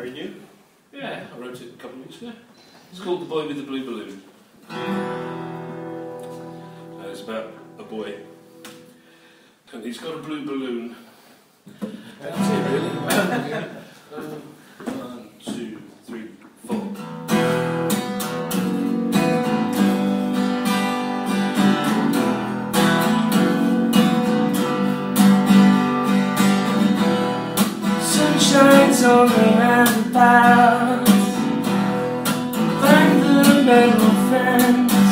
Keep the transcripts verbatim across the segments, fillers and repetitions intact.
Very new? Yeah, I wrote it a couple of weeks ago. It's called The Boy with the Blue Balloon. Uh, it's about a boy. And he's got a blue balloon. That's it, really. um, one, two, three, four. Shines on the roundabout, find the metal fence,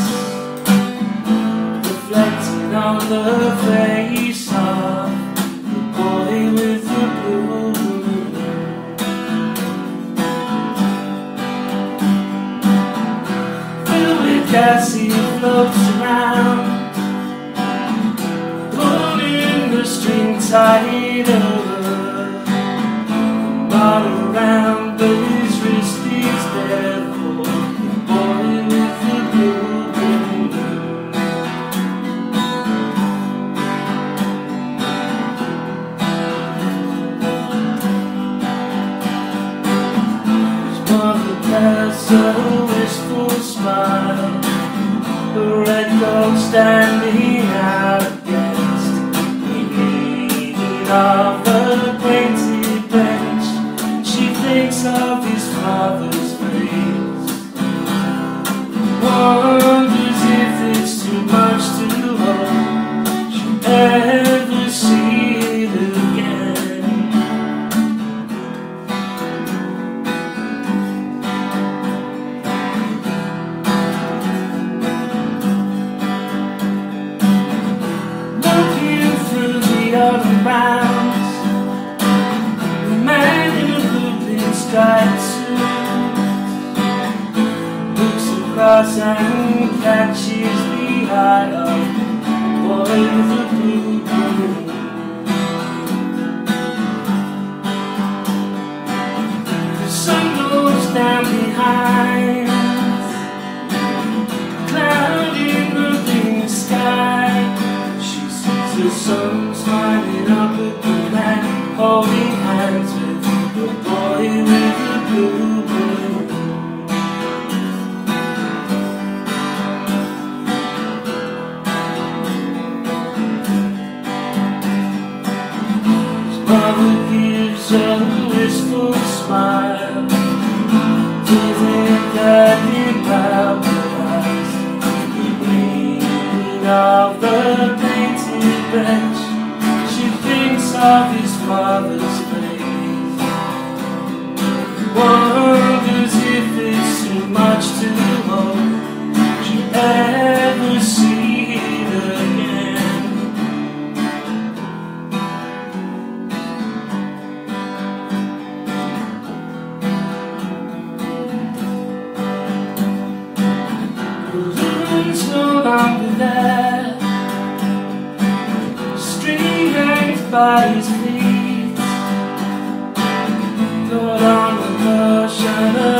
reflecting on the face of the boy with the blue balloon. Filled with gas, he floats around, pulling the string tighter. All around, but his wrist is there for the boy with the blue balloon. His mother has a wistful smile, the red dog standing out against the reading of the painted bench. Thinks of his father's face, wonders if it's too much to hope she'll ever see it again. Looking through the other rounds, the man in striped suit looks across and catches the eye of the boy with the blue balloon. The sun goes down behind, cloud in the thin sky. She sees the sun smiling up at the man, holding hands with the boy with the blue balloon. His mother gives a wistful smile to think that he paralyzed the green of the painted bench. She thinks of his father's face, wonders if it's too much to hope she'll ever see it again. The balloon's no longer there, string hangs by his feet, caught on the cushion